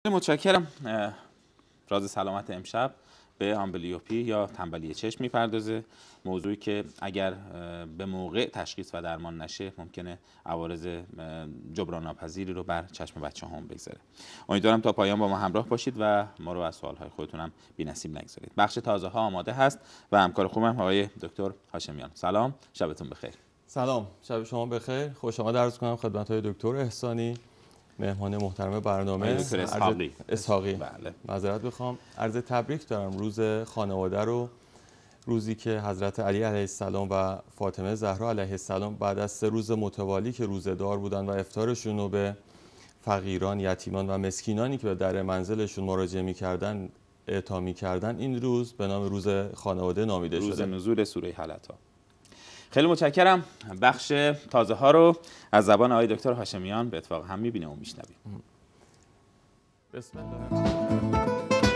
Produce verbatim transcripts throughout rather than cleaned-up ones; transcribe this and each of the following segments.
متشکرم. راز سلامت امشب به آمبلیوپی یا تنبلی چشم میپردازه، موضوعی که اگر به موقع تشخیص و درمان نشه ممکنه عوارض جبران ناپذیری رو بر چشم بچه هم بگذاره. امیدوارم تا پایان با ما همراه باشید و ما رو از سوالهای خودتون هم بی‌نصیب نگذارید. بخش تازه ها آماده هست و همکار خوبم آقای دکتر هاشمیان. سلام، شبتون بخیر. سلام، شب شما بخیر. خوش آمد عرض کنم خدمت های دکتر احسانی، مهمان محترم برنامه. دکتر اسحاقی. اسحاقی. بله. معذرت بخوام. عرض تبریک دارم روز خانواده رو، روزی که حضرت علی علیه السلام و فاطمه زهرا علیه السلام بعد از سه روز متوالی که روزه‌دار بودن و افطارشون رو به فقیران، یتیمان و مسکینانی که به در منزلشون مراجعه می‌کردن اعطا می‌کردن، این روز به نام روز خانواده نامیده شده. روز نزول سوره حلقه. خیلی متشکرم. بخش تازه ها رو از زبان آقای دکتر هاشمیان به اتفاق هم می‌بینیم و می‌شنویم. بسم الله.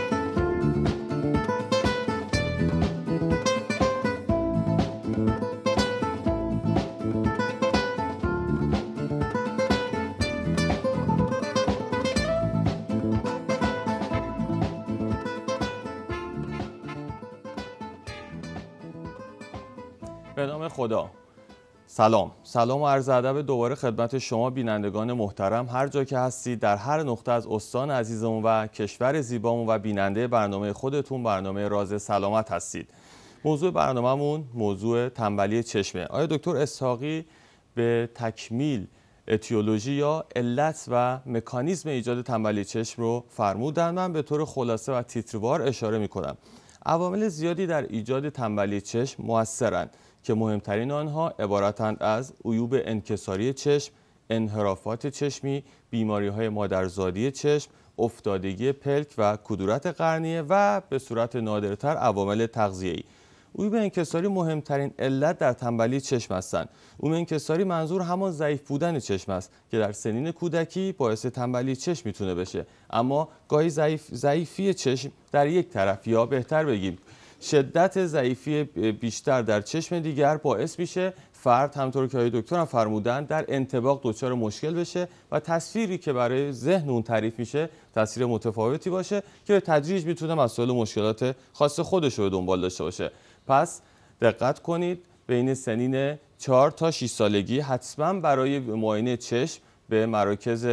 به نام خدا. سلام سلام و عرض ادب دوباره خدمت شما بینندگان محترم، هر جا که هستید، در هر نقطه از استان عزیزمون و کشور زیبامون و بیننده برنامه خودتون، برنامه راز سلامت هستید. موضوع برنامه‌مون موضوع تنبلی چشمه. آقای دکتر اسحاقی به تکمیل اتیولوژی یا علت و مکانیزم ایجاد تنبلی چشم رو فرمودن. من به طور خلاصه و تیتروار اشاره می‌کنم. عوامل زیادی در ایجاد تنبلی چشم مؤثرند که مهمترین آنها عبارتند از عیوب انکساری چشم، انحرافات چشمی، بیماری‌های مادرزادی چشم، افتادگی پلک و کدورت قرنیه و به صورت نادرتر عوامل تغذیه‌ای. عیوب انکساری مهمترین علت در تنبلی چشم هستند. عیوب انکساری منظور همان ضعیف بودن چشم است که در سنین کودکی باعث تنبلی چشم میتونه بشه، اما گاهی ضعیف ضعیفی چشم در یک طرف یا بهتر بگیم شدت ضعیفی بیشتر در چشم دیگر باعث میشه فرد، همونطور که آقای دکتر هم فرمودن، در انطباق دچار مشکل بشه و تصویری که برای ذهن اون تعریف میشه تصویر متفاوتی باشه که به تدریج میتونه مسائل و مشکلات خاص خودش رو دنبال داشته باشه. پس دقت کنید، بین سنین چهار تا شش سالگی حتما برای معاینه چشم به مراکز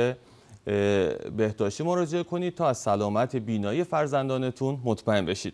بهداشتی مراجعه کنید تا از سلامت بینایی فرزندانتون مطمئن بشید.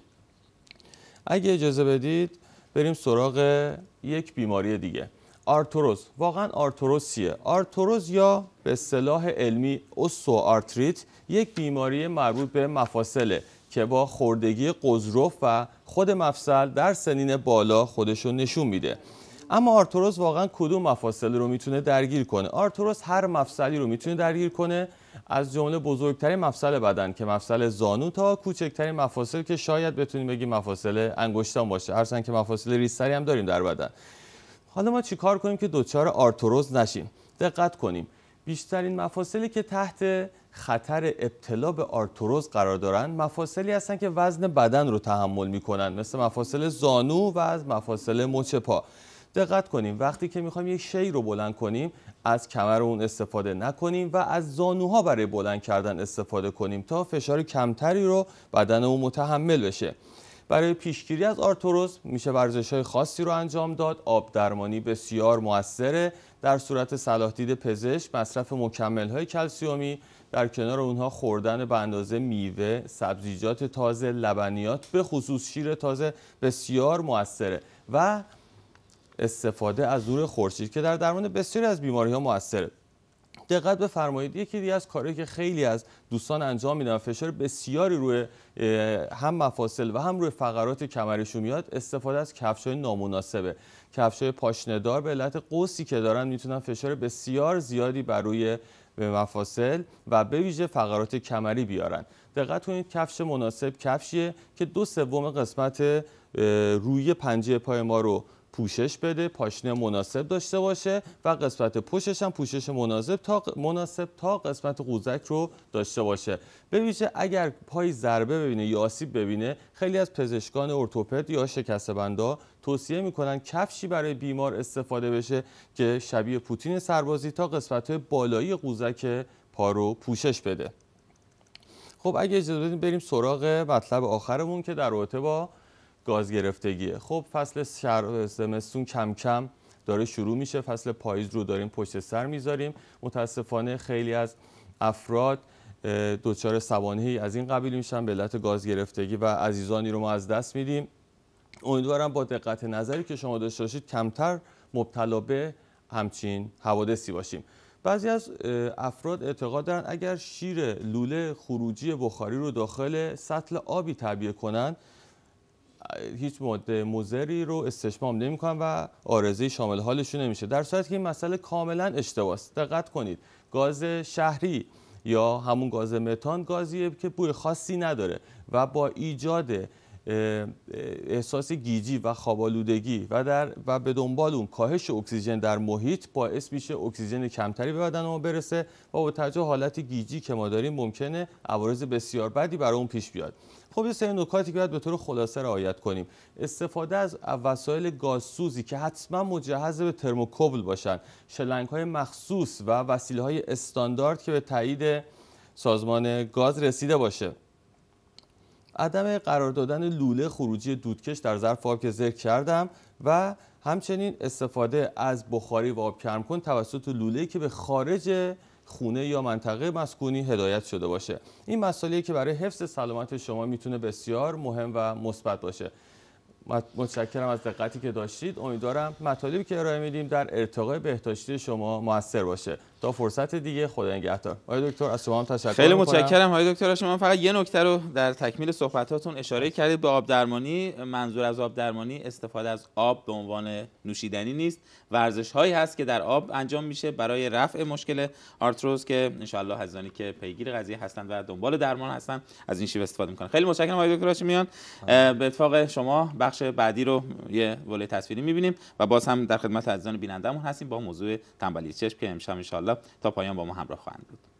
اگه اجازه بدید بریم سراغ یک بیماری دیگه، آرتروز. واقعا آرتروز چیه؟ آرتروز یا به اصطلاح علمی اوستئوآرتریت یک بیماری مربوط به مفاصله که با خوردگی قضرف و خود مفصل در سنین بالا خودشو نشون میده. اما آرتروز واقعا کدوم مفاصل رو میتونه درگیر کنه؟ آرتروز هر مفصلی رو میتونه درگیر کنه، از جمله بزرگترین مفصل بدن که مفصل زانو تا کوچکترین مفاصل که شاید بتونیم بگیم مفاصل انگشتان باشه، هرچند که مفاصل ریزتری هم داریم در بدن. حالا ما چیکار کنیم که دچار آرتروز نشیم؟ دقت کنیم، بیشترین مفاصلی که تحت خطر ابتلا به آرتروز قرار دارن مفاصلی هستن که وزن بدن رو تحمل میکنن، مثل مفاصل زانو و از مفاصل مچ پا. دقت کنیم وقتی که میخوایم یک شی رو بلند کنیم از کمر اون استفاده نکنیم و از زانوها برای بلند کردن استفاده کنیم تا فشار کمتری رو بدن اون متحمل بشه. برای پیشگیری از آرتروز میشه ورزش‌های خاصی رو انجام داد. آب درمانی بسیار موثره. در صورت صلاح دید پزشک مصرف مکمل‌های کلسیومی، در کنار اونها خوردن به اندازه میوه، سبزیجات تازه، لبنیات به خصوص شیر تازه بسیار موثره و استفاده از نور خورشید که در درمان بسیاری از بیماری‌ها موثره. دقت بفرمایید، یکی دیگه از کارهایی که خیلی از دوستان انجام میدن، فشار بسیاری روی هم مفاصل و هم روی فقرات کمرشون میاد، استفاده از کفش‌های نامناسبه. کفش‌های پاشنه‌دار به علت قوسی که دارن میتونن فشار بسیار زیادی بر روی مفاصل و به ویژه فقرات کمری بیارن. دقت کنید کفش مناسب کفشیه که دو سوم قسمت روی پنجه پای ما رو پوشش بده، پاشنه مناسب داشته باشه و قسمت پشتش هم پوشش مناسب تا مناسب تا قسمت قوزک رو داشته باشه. به ویژه اگر پای ضربه ببینه یا آسیب ببینه، خیلی از پزشکان ارتوپد یا شکسته بندا توصیه میکنن کفشی برای بیمار استفاده بشه که شبیه پوتین سربازی تا قسمت بالایی قوزک پا رو پوشش بده. خب اگه اجازه بدید بریم سراغ مطلب آخرمون که در رابطه با گاز گرفتگیه. خب فصل شهر زمستون کم کم داره شروع میشه، فصل پاییز رو داریم پشت سر میذاریم. متاسفانه خیلی از افراد دچار سوانحی از این قبیل میشن به علت گاز گرفتگی و عزیزانی رو ما از دست میدیم. امیدوارم با دقت نظری که شما داشته باشید کمتر مبتلا به همچین حوادثی باشیم. بعضی از افراد اعتقاد دارن اگر شیر لوله خروجی بخاری رو داخل سطل آبی تعبیه کنن هیچ ماده مضری رو استشمام نمی‌کنن و عارضه‌ای شامل حالشون نمیشه، در صورتی که این مسئله کاملا اشتباهه. دقت کنید، گاز شهری یا همون گاز متان گازیه که بوی خاصی نداره و با ایجاد احساس گیجی و خواب‌آلودگی و در و به دنبال اون کاهش اکسیژن در محیط باعث میشه اکسیژن کمتری به بدن ما برسه و با توجه حالت گیجی که ما داریم ممکنه عوارض بسیار بدی برای اون پیش بیاد. خب یه سری نکاتی که باید به طور خلاصه رعایت کنیم. استفاده از وسایل گازسوزی که حتما مجهز به ترموکوبل باشن، شلنگ‌های مخصوص و وسیله‌های استاندارد که به تایید سازمان گاز رسیده باشه. عدم قرار دادن لوله خروجی دودکش در ظرف آب که ذکر کردم و همچنین استفاده از بخاری و آب گرم کن توسط لوله‌ای که به خارج خونه یا منطقه مسکونی هدایت شده باشه. این مسائلی که برای حفظ سلامت شما میتونه بسیار مهم و مثبت باشه. متشکرم از دقتی که داشتید. امیدوارم مطالبی که ارائه میدیم در ارتقای بهداشتی شما موثر باشه. تا فرصت دیگه، خدا نگهدار. آقای دکتر از شما هم تشکر خیلی می‌کنم. متشکرم آقای دکتر. شما فقط یه نکته رو در تکمیل صحبتاتون اشاره کردید به آب درمانی. منظور از آب درمانی استفاده از آب به عنوان نوشیدنی نیست. ورزش هایی هست که در آب انجام میشه برای رفع مشکل آرتروز که ان شاء الله عزیزانی که پیگیر قضیه هستند و دنبال درمان هستند از این شیوه استفاده میکنن. خیلی متشکرم آقای دکتر هاشمیان. به اتفاق شما بخش بعدی رو یه ولای تصویری میبینیم و باز هم در خدمت عزیزان بینندمون هستیم با موضوع تنبلی چشم که امشب ان شاء الله تا پایان با ما همراه خواهند بود.